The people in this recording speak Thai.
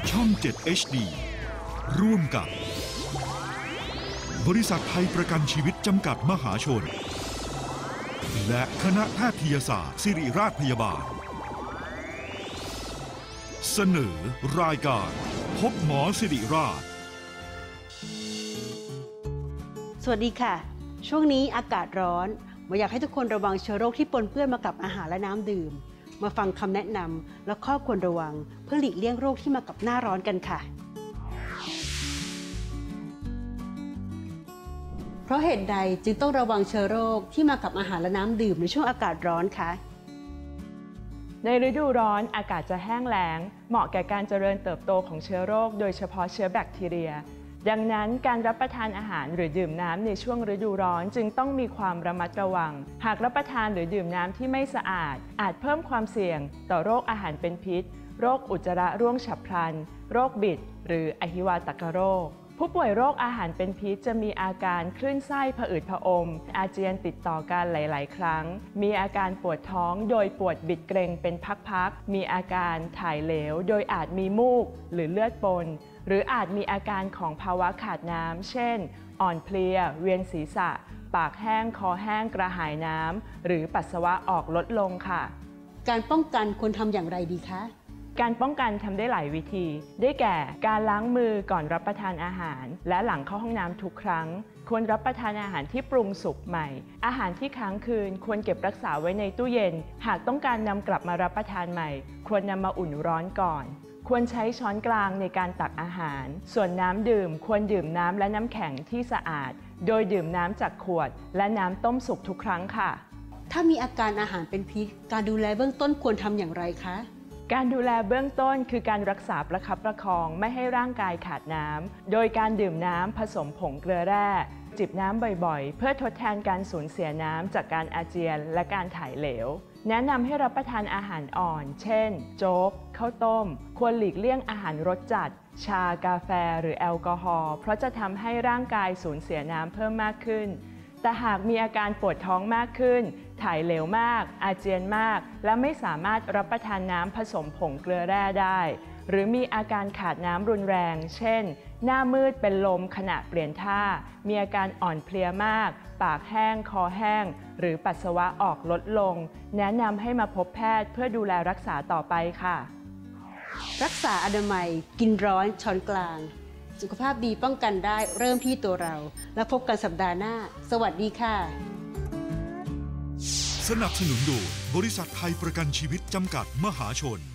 ช่อง 7 HD ร่วมกับบริษัทไทยประกันชีวิตจำกัดมหาชนและคณะแพทยศาสตร์ศิริราชพยาบาลเสนอรายการพบหมอศิริราชสวัสดีค่ะช่วงนี้อากาศร้อนมาอยากให้ทุกคนระวังเชื้อโรคที่ปนเปื้อนมากับอาหารและน้ำดื่มมาฟังคำแนะนำและข้อควรระวังเพื่อหลีกเลี่ยงโรคที่มากับหน้าร้อนกันค่ะเพราะเหตุใดจึงต้องระวังเชื้อโรคที่มากับอาหารและน้ำดื่มในช่วงอากาศร้อนคะในฤดูร้อนอากาศจะแห้งแล้งเหมาะแก่การเจริญเติบโตของเชื้อโรคโดยเฉพาะเชื้อแบคทีเรียดังนั้นการรับประทานอาหารหรือดื่มน้ำในช่วงฤดูร้อนจึงต้องมีความระมัดระวังหากรับประทานหรือดื่มน้ำที่ไม่สะอาดอาจเพิ่มความเสี่ยงต่อโรคอาหารเป็นพิษโรคอุจจาระร่วงฉับพลันโรคบิดหรืออหิวาตกโรคผู้ป่วยโรคอาหารเป็นพิษจะมีอาการคลื่นไส้ผะอืดผะอมอาเจียนติดต่อกันหลายๆครั้งมีอาการปวดท้องโดยปวดบิดเกร็งเป็นพักๆมีอาการถ่ายเหลวโดยอาจมีมูกหรือเลือดปนหรืออาจมีอาการของภาวะขาดน้ำเช่นอ่อนเพลียเวียนศีรษะปากแห้งคอแห้งกระหายน้ำหรือปัสสาวะออกลดลงค่ะการป้องกันควรทำอย่างไรดีคะการป้องกันทำได้หลายวิธีได้แก่การล้างมือก่อนรับประทานอาหารและหลังเข้าห้องน้ำทุกครั้งควรรับประทานอาหารที่ปรุงสุกใหม่อาหารที่ค้างคืนควรเก็บรักษาไว้ในตู้เย็นหากต้องการนำกลับมารับประทานใหม่ควรนำมาอุ่นร้อนก่อนควรใช้ช้อนกลางในการตักอาหารส่วนน้ำดื่มควรดื่มน้ำและน้ำแข็งที่สะอาดโดยดื่มน้ำจากขวดและน้ำต้มสุกทุกครั้งค่ะถ้ามีอาการอาหารเป็นพิษการดูแลเบื้องต้นควรทำอย่างไรคะการดูแลเบื้องต้นคือการรักษาประคับประคองไม่ให้ร่างกายขาดน้ำโดยการดื่มน้ำผสมผงเกลือแร่จิบน้ำบ่อยๆเพื่อทดแทนการสูญเสียน้ำจากการอาเจียนและการถ่ายเหลวแนะนำให้รับประทานอาหารอ่อนเช่นโจ๊กข้าวต้มควรหลีกเลี่ยงอาหารรสจัดชากาแฟหรือแอลกอฮอล์เพราะจะทำให้ร่างกายสูญเสียน้ำเพิ่มมากขึ้นแต่หากมีอาการปวดท้องมากขึ้นถ่ายเหลวมากอาเจียนมากและไม่สามารถรับประทานน้ำผสมผงเกลือแร่ได้หรือมีอาการขาดน้ำรุนแรงเช่นหน้ามืดเป็นลมขณะเปลี่ยนท่ามีอาการอ่อนเพลียมากปากแห้งคอแห้งหรือปัสสาวะออกลดลงแนะนำให้มาพบแพทย์เพื่อดูแลรักษาต่อไปค่ะรักษาอนามัยกินร้อนช้อนกลางสุขภาพดีป้องกันได้เริ่มที่ตัวเราแล้วพบกันสัปดาห์หน้าสวัสดีค่ะสนับสนุนโดยบริษัทไทยประกันชีวิตจำกัดมหาชน